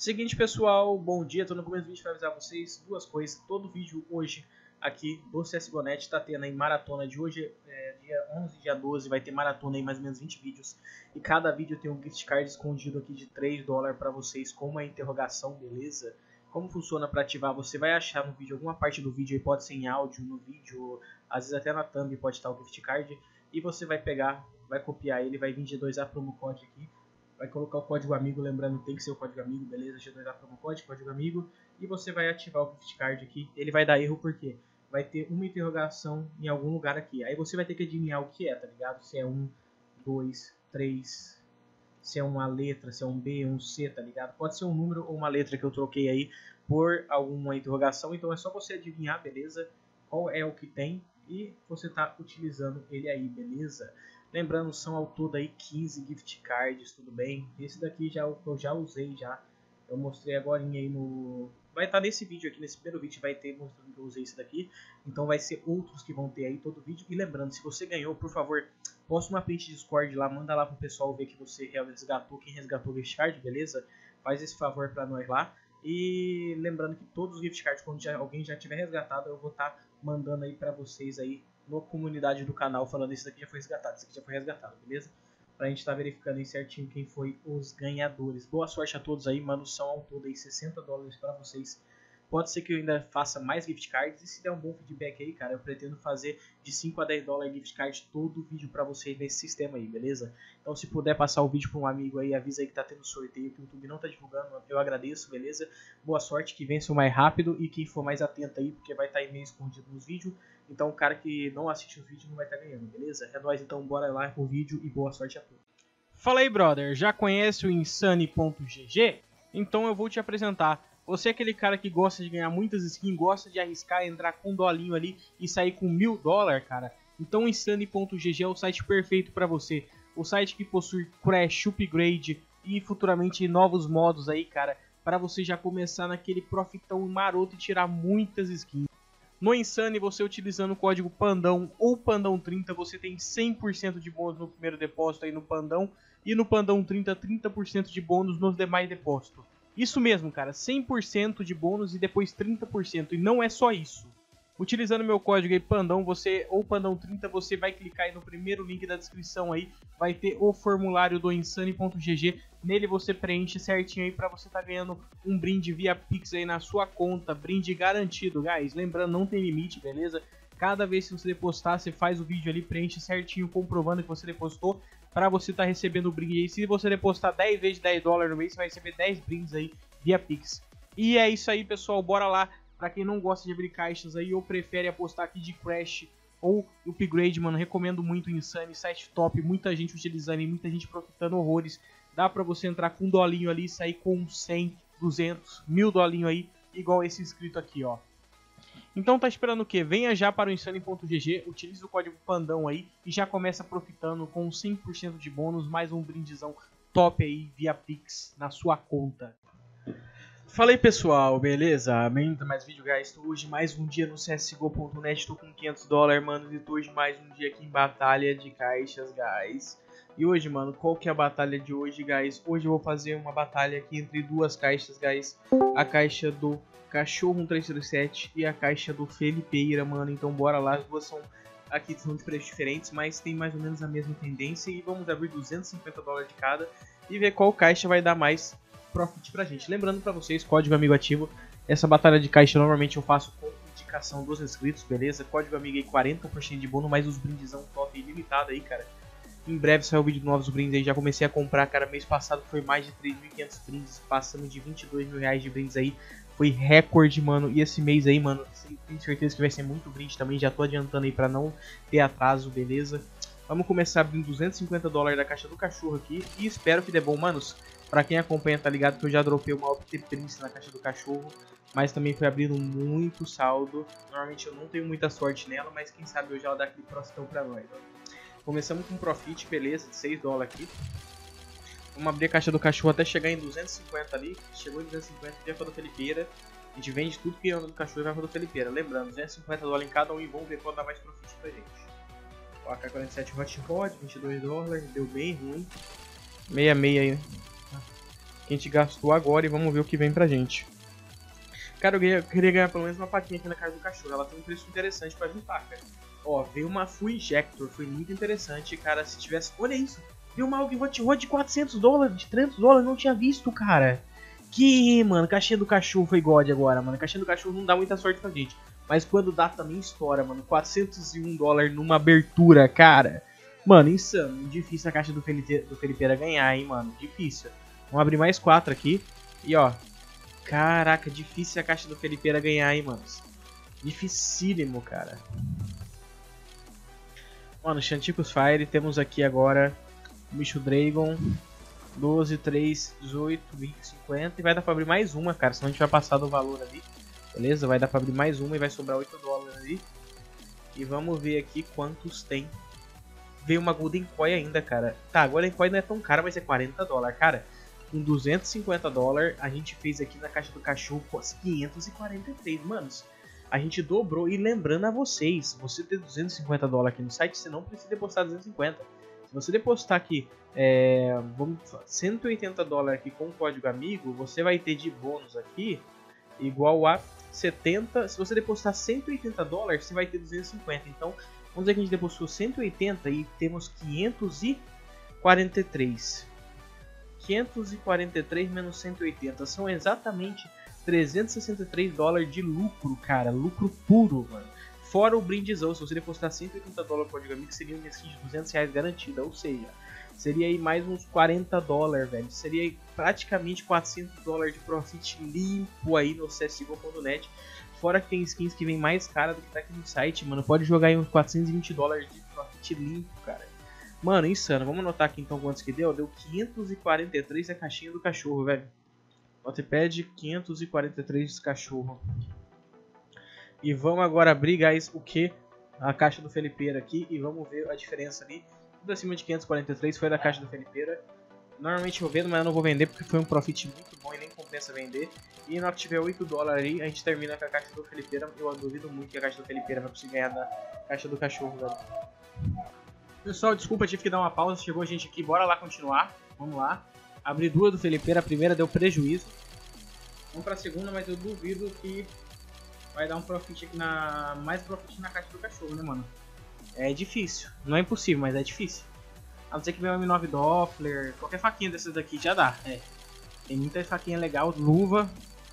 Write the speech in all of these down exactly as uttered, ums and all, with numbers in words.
Seguinte, pessoal, bom dia. Tô no começo do vídeo para avisar vocês duas coisas. Todo vídeo hoje aqui do C S G O ponto net tá tendo aí maratona de hoje, é, dia onze, dia doze, vai ter maratona aí mais ou menos vinte vídeos. E cada vídeo tem um gift card escondido aqui de três dólares para vocês com uma interrogação, beleza? Como funciona para ativar? Você vai achar no vídeo, alguma parte do vídeo aí, pode ser em áudio, no vídeo, às vezes até na thumb pode estar o gift card. E você vai pegar, vai copiar ele, vai vir G dois A promo code aqui. Vai colocar o código amigo, lembrando tem que ser o código amigo, beleza? G dois A promo code, código amigo. E você vai ativar o gift card aqui. Ele vai dar erro porque vai ter uma interrogação em algum lugar aqui. Aí você vai ter que adivinhar o que é, tá ligado? Se é um, dois, três, se é uma letra, se é um B, um C, tá ligado? Pode ser um número ou uma letra que eu troquei aí por alguma interrogação. Então é só você adivinhar, beleza? Qual é o que tem e você tá utilizando ele aí, beleza? Lembrando, são ao todo aí quinze gift cards, tudo bem? Esse daqui já eu já usei já. Eu mostrei agora aí no... Vai estar nesse vídeo aqui, nesse primeiro vídeo vai ter mostrando que eu usei esse daqui. Então vai ser outros que vão ter aí todo vídeo. E lembrando, se você ganhou, por favor, posta uma print de Discord lá, manda lá pro pessoal ver que você resgatou, quem resgatou o gift card, beleza? Faz esse favor pra nós lá. E lembrando que todos os gift cards, quando já, alguém já tiver resgatado, eu vou estar mandando aí pra vocês aí na comunidade do canal, falando esse daqui já foi resgatado, esse aqui já foi resgatado, beleza? Pra gente estar tá verificando aí certinho quem foi os ganhadores. Boa sorte a todos aí, mano, são ao todo aí sessenta dólares pra vocês. Pode ser que eu ainda faça mais gift cards, e se der um bom feedback aí, cara, eu pretendo fazer de cinco a dez dólares gift card todo vídeo pra vocês nesse sistema aí, beleza? Então se puder passar o vídeo pra um amigo aí, avisa aí que tá tendo sorteio, que o YouTube não tá divulgando, eu agradeço, beleza? Boa sorte, que vença o mais rápido e quem for mais atento aí, porque vai estar tá aí meio escondido nos vídeos. Então o cara que não assiste os vídeos não vai estar tá ganhando, beleza? É nóis, então bora lá pro vídeo e boa sorte a todos. Fala aí, brother, já conhece o Insane ponto G G? Então eu vou te apresentar. Você é aquele cara que gosta de ganhar muitas skins, gosta de arriscar, entrar com um dolinho ali e sair com mil dólares, cara? Então o Insane ponto G G é o site perfeito para você. O site que possui Crash, Upgrade e futuramente novos modos aí, cara, para você já começar naquele profitão maroto e tirar muitas skins. No Insane, você utilizando o código Pandão ou Pandão trinta, você tem cem por cento de bônus no primeiro depósito aí no Pandão. E no Pandão trinta, trinta por cento de bônus nos demais depósitos. Isso mesmo, cara, cem por cento de bônus e depois trinta por cento. E não é só isso. Utilizando meu código aí, Pandão, você, ou Pandão trinta, você vai clicar aí no primeiro link da descrição aí. Vai ter o formulário do Insane ponto G G. Nele você preenche certinho aí pra você tá ganhando um brinde via Pix aí na sua conta. Brinde garantido, guys. Lembrando, não tem limite, beleza? Cada vez que você depositar, você faz o vídeo ali, preenche certinho, comprovando que você depositou, para você estar tá recebendo o brinde aí. Se você depositar dez vezes dez dólares no mês, você vai receber dez brindes aí via Pix. E é isso aí, pessoal, bora lá. Pra quem não gosta de abrir caixas aí, ou prefere apostar aqui de Crash ou Upgrade, mano, recomendo muito o Insane, site top, muita gente utilizando e muita gente profitando horrores. Dá pra você entrar com um dolinho ali e sair com cem, duzentos, mil dolinho aí, igual esse inscrito aqui, ó. Então tá esperando o que? Venha já para o Insane ponto G G, utilize o código Pandão aí e já começa profitando com cem por cento de bônus, mais um brindezão top aí via Pix na sua conta. Fala aí, pessoal, beleza? Bem-vindo a mais vídeo, guys. Estou hoje mais um dia no C S G O ponto net, estou com quinhentos dólares, mano, e estou hoje mais um dia aqui em batalha de caixas, guys. E hoje, mano, qual que é a batalha de hoje, guys? Hoje eu vou fazer uma batalha aqui entre duas caixas, guys. A caixa do Cachorro um três três sete e a caixa do Felipeira, mano. Então bora lá, as duas são aqui são de preços diferentes, mas tem mais ou menos a mesma tendência. E vamos abrir duzentos e cinquenta dólares de cada e ver qual caixa vai dar mais profit pra gente. Lembrando pra vocês, código amigo ativo. Essa batalha de caixa normalmente eu faço com indicação dos inscritos, beleza? Código amigo aí, quarenta por cento de bônus, mais os brindezão top ilimitado aí, cara. Em breve sai o vídeo de novos brindes aí, já comecei a comprar, cara, mês passado foi mais de três mil e quinhentos brindes, passamos de vinte e dois mil reais de brindes aí, foi recorde, mano, e esse mês aí, mano, tenho certeza que vai ser muito brinde também, já tô adiantando aí pra não ter atraso, beleza? Vamos começar abrindo duzentos e cinquenta dólares da caixa do cachorro aqui, e espero que dê bom, manos, pra quem acompanha tá ligado que eu já dropei uma Opti Prince na caixa do cachorro, mas também foi abrindo muito saldo, normalmente eu não tenho muita sorte nela, mas quem sabe hoje ela dá aquele profitão pra nós, ó. Começamos com um profit, beleza, de seis dólares aqui. Vamos abrir a caixa do cachorro até chegar em duzentos e cinquenta ali. Chegou em duzentos e cinquenta, já foi do Felipeira. A gente vende tudo que anda do cachorro e vai para do Felipeira. Lembrando, duzentos e cinquenta dólares em cada um e vamos ver qual dá mais profit pra gente. O A K quarenta e sete Hot Rod, vinte e dois dólares, deu bem ruim. sessenta e seis aí. que a gente gastou agora e vamos ver o que vem pra gente. Cara, eu queria, eu queria ganhar pelo menos uma faquinha aqui na casa do cachorro. Ela tem um preço interessante pra juntar, cara. Ó, veio uma Full Injector, foi muito interessante, cara. Se tivesse... Olha isso! Veio uma Alvin Hot Rod de quatrocentos dólares, de trezentos dólares, não tinha visto, cara. Que, mano, caixinha do cachorro foi God agora, mano. Caixinha do cachorro não dá muita sorte pra gente. Mas quando dá também estoura, mano. quatrocentos e um dólares numa abertura, cara. Mano, insano. Difícil a caixa do, Felipe, do Felipeira ganhar, hein, mano. Difícil. Vamos abrir mais quatro aqui. E, ó. Caraca, difícil a caixa do Felipeira ganhar, hein, mano. Dificílimo, cara. Mano, Chanticos Fire. Temos aqui agora o Bicho Dragon. doze, três, dezoito, vinte, cinquenta. E vai dar pra abrir mais uma, cara. Senão a gente vai passar do valor ali. Beleza? Vai dar pra abrir mais uma e vai sobrar oito dólares ali. E vamos ver aqui quantos tem. Veio uma Golden Koi ainda, cara. Tá, a Golden Koi não é tão cara, mas é quarenta dólares. Cara, com duzentos e cinquenta dólares, a gente fez aqui na caixa do cachorro quinhentos e quarenta e três. Manos, a gente dobrou. E lembrando a vocês, você ter duzentos e cinquenta dólares aqui no site, você não precisa depositar duzentos e cinquenta. Se você depositar aqui, é, vamos, cento e oitenta dólares aqui com o código amigo, você vai ter de bônus aqui igual a setenta. Se você depositar cento e oitenta dólares, você vai ter duzentos e cinquenta. Então, vamos dizer que a gente depositou cento e oitenta e temos quinhentos e quarenta e três. quinhentos e quarenta e três menos cento e oitenta são exatamente trezentos e sessenta e três dólares de lucro, cara. Lucro puro, mano. Fora o brindezão, se você depositar cento e oitenta dólares por código amigo, seria uma skin de duzentos reais garantida. Ou seja, seria aí mais uns quarenta dólares, velho. Seria aí praticamente quatrocentos dólares de profit limpo aí no C S G O ponto net. Fora que tem skins que vem mais cara do que tá aqui no site, mano. Pode jogar aí uns quatrocentos e vinte dólares de profit limpo, cara. Mano, insano. Vamos anotar aqui então quantos que deu. Deu quinhentos e quarenta e três a caixinha do cachorro, velho. Notepad quinhentos e quarenta e três cachorro. E vamos agora abrir, guys, o que? A caixa do Felipeira aqui. E vamos ver a diferença ali. Tudo acima de quinhentos e quarenta e três foi da caixa do Felipeira. Normalmente eu vendo, mas eu não vou vender porque foi um profit muito bom e nem compensa vender. E na hora que tiver oito dólares aí, a gente termina com a caixa do Felipeira. Eu duvido muito que a caixa do Felipeira vai conseguir ganhar da caixa do cachorro, velho. Pessoal, desculpa, tive que dar uma pausa. Chegou a gente aqui, bora lá continuar. Vamos lá. Abri duas do Felipeira, a primeira deu prejuízo. Vamos pra segunda, mas eu duvido que vai dar um profit aqui na... mais profit na caixa do cachorro, né, mano? É difícil. Não é impossível, mas é difícil. A não ser que venha um M nove Doppler, qualquer faquinha dessas daqui já dá. É. Tem muita faquinha legal, luva.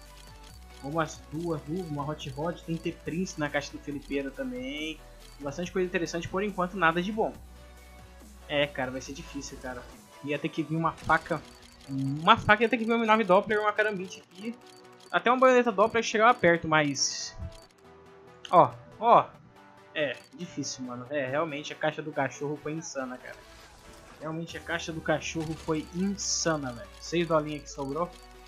Umas duas luvas, uma Hot Rod. Tem T-Prince na caixa do Felipeira também. Bastante coisa interessante, por enquanto nada de bom. É, cara, vai ser difícil, cara. Ia ter que vir uma faca... Uma faca ia ter que vir um M nove Doppler, uma carambite aqui. Até uma baioneta Doppler chegava perto, mas... Ó, ó. É, difícil, mano. É, realmente a caixa do cachorro foi insana, cara. Realmente a caixa do cachorro foi insana, velho. seis dolinhas que sobrou.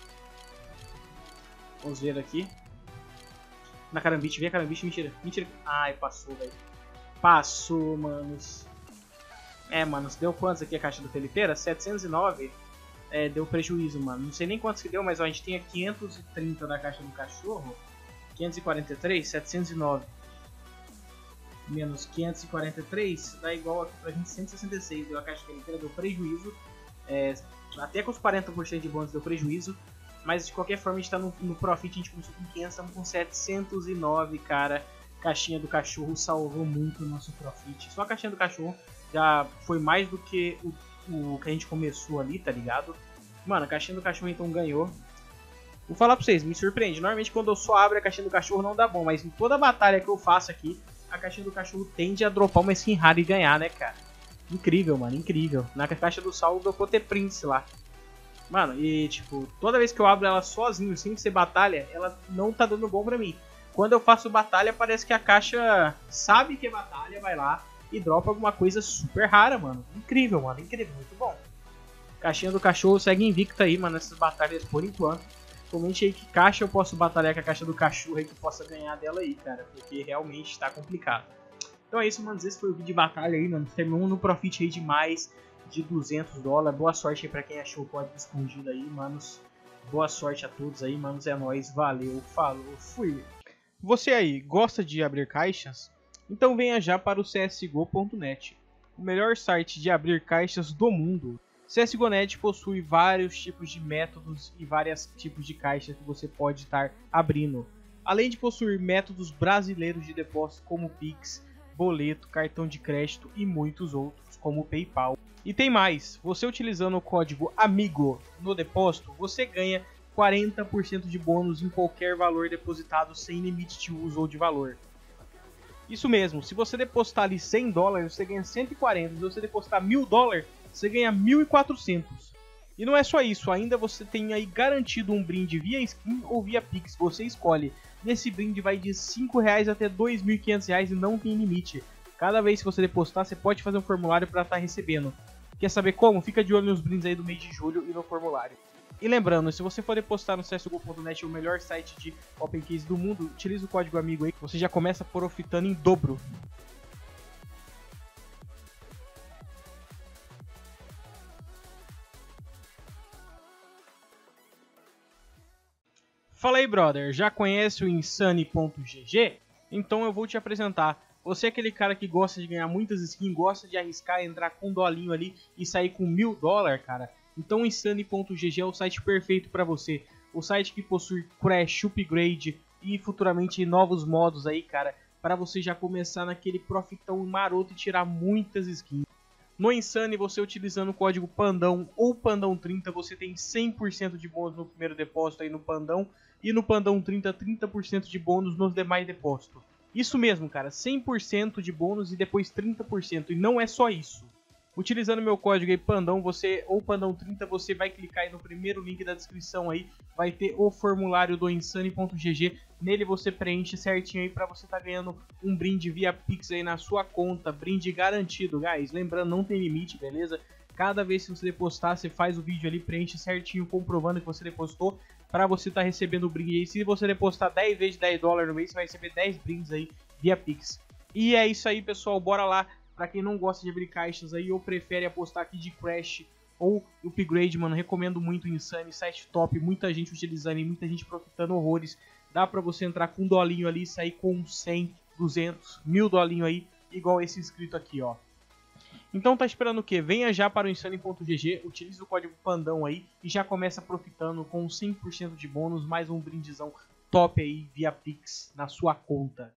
Vamos ver aqui. Na carambite, vem a carambite, mentira. Mentira. Ai, passou, velho. Passou, manos. É, manos, deu quantos aqui a caixa do Felipeira? setecentos e nove. É, deu prejuízo, mano. Não sei nem quantos que deu, mas ó, a gente tinha quinhentos e trinta da caixa do cachorro. quinhentos e quarenta e três, setecentos e nove. Menos quinhentos e quarenta e três dá igual aqui pra gente cento e sessenta e seis. Deu a caixa Felipeira, deu prejuízo. É, até com os quarenta por cento de bônus deu prejuízo. Mas de qualquer forma a gente tá no, no profit, a gente começou com quinhentos, estamos com setecentos e nove, cara. Caixinha do cachorro salvou muito o nosso profit. Só a caixinha do cachorro já foi mais do que o o que a gente começou ali, tá ligado? Mano, a caixinha do cachorro então ganhou. Vou falar pra vocês, me surpreende. Normalmente quando eu só abro a caixinha do cachorro não dá bom, mas em toda batalha que eu faço aqui, a caixinha do cachorro tende a dropar uma skin rara e ganhar, né, cara? Incrível, mano, incrível. Na caixa do Saul dropou T-Prince lá. Mano, e tipo, toda vez que eu abro ela sozinho, sem ser batalha, ela não tá dando bom pra mim. Quando eu faço batalha, parece que a caixa sabe que é batalha, vai lá e dropa alguma coisa super rara, mano. Incrível, mano. Incrível. Muito bom. Caixinha do cachorro segue invicta aí, mano, nessas batalhas por enquanto. Comente aí que caixa eu posso batalhar com a caixa do cachorro aí que eu possa ganhar dela aí, cara. Porque realmente tá complicado. Então é isso, mano. Esse foi o vídeo de batalha aí, mano. Terminou no profit aí de mais de duzentos dólares. Boa sorte aí pra quem achou o código escondido aí, manos. Boa sorte a todos aí, manos. É nóis. Valeu. Falou. Fui. Você aí, gosta de abrir caixas? Então venha já para o C S G O ponto net, o melhor site de abrir caixas do mundo. C S G O ponto net possui vários tipos de métodos e vários tipos de caixas que você pode estar abrindo. Além de possuir métodos brasileiros de depósito como Pix, boleto, cartão de crédito e muitos outros como PayPal. E tem mais, você utilizando o código AMIGO no depósito, você ganha quarenta por cento de bônus em qualquer valor depositado sem limite de uso ou de valor. Isso mesmo, se você depositar ali cem dólares, você ganha cento e quarenta, se você depositar mil dólares, você ganha mil e quatrocentos. E não é só isso, ainda você tem aí garantido um brinde via skin ou via Pix, você escolhe. Nesse brinde vai de cinco reais até dois mil e quinhentos reais e não tem limite. Cada vez que você depositar, você pode fazer um formulário para estar recebendo. Quer saber como? Fica de olho nos brindes aí do mês de julho e no formulário. E lembrando, se você for depositar no C S G O ponto net, o melhor site de Open Case do mundo, utilize o código AMIGO aí, que você já começa profitando em dobro. Fala aí, brother, já conhece o Insane ponto G G? Então eu vou te apresentar. Você é aquele cara que gosta de ganhar muitas skins, gosta de arriscar, entrar com um dolinho ali e sair com mil dólares, cara? Então o Insane ponto G G é o site perfeito para você. O site que possui crash, upgrade e futuramente novos modos aí, cara, para você já começar naquele profitão maroto e tirar muitas skins. No Insane, você utilizando o código PANDÃO ou PANDÃO trinta, você tem cem por cento de bônus no primeiro depósito aí no PANDÃO e no PANDÃO trinta, trinta por cento de bônus nos demais depósitos. Isso mesmo, cara, cem por cento de bônus e depois trinta por cento, e não é só isso. Utilizando meu código aí PANDÃO, você, ou PANDÃO trinta, você vai clicar aí no primeiro link da descrição aí, vai ter o formulário do Insane ponto G G, nele você preenche certinho aí para você estar tá ganhando um brinde via Pix aí na sua conta, brinde garantido, guys, lembrando, não tem limite, beleza? Cada vez que você depositar, você faz o vídeo ali, preenche certinho, comprovando que você depositou, para você estar tá recebendo o brinde aí. Se você depositar dez vezes dez dólares no mês, você vai receber dez brindes aí via Pix. E é isso aí, pessoal, bora lá. Pra quem não gosta de abrir caixas aí ou prefere apostar aqui de Crash ou Upgrade, mano, recomendo muito o Insane, site top, muita gente utilizando e muita gente profitando horrores. Dá pra você entrar com um dolinho ali e sair com cem, duzentos, mil dolinho aí, igual esse inscrito aqui, ó. Então tá esperando o quê? Venha já para o Insane ponto G G, utilize o código PANDÃO aí e já começa profitando com cem por cento de bônus, mais um brindezão top aí via Pix na sua conta.